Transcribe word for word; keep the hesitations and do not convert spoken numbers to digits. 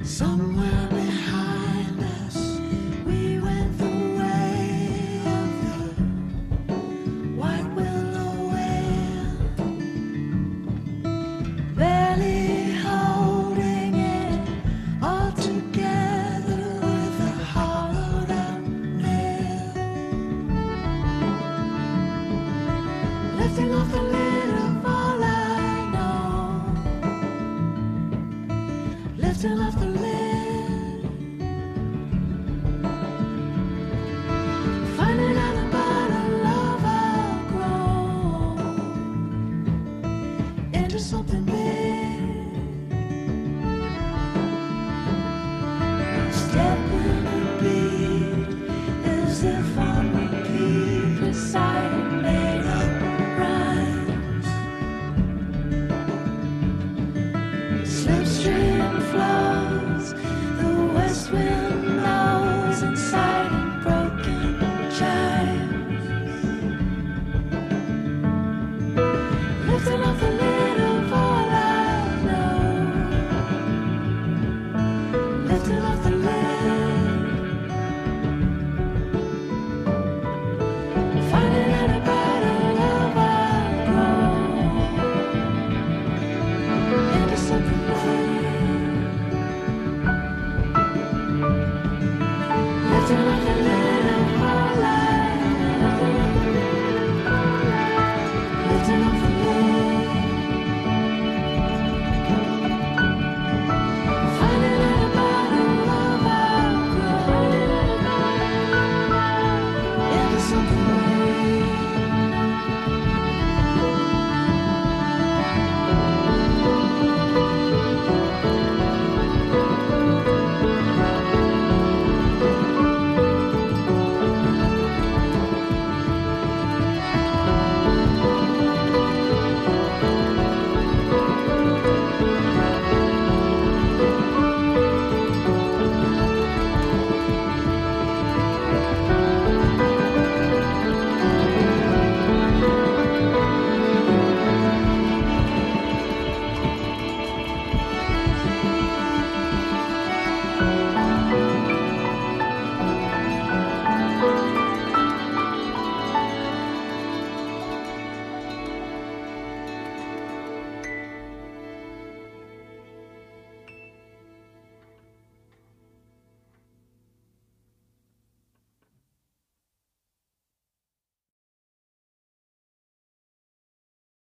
Somewhere behind us, we went the way of the white willow wind, barely holding it all together with a hollowed out nail, lifting off the lid of all I know, lifting off the lid. Finding out about a love I've grown into something big. Stepping a beat as if on repeat, reciting made up rhymes. Slipstream flows, the west wind knows, inside in broken chimes. Lifting off the lid of all I know, lifting off the lid. Finding out about a love I've grown into something big. Lifting off the lid.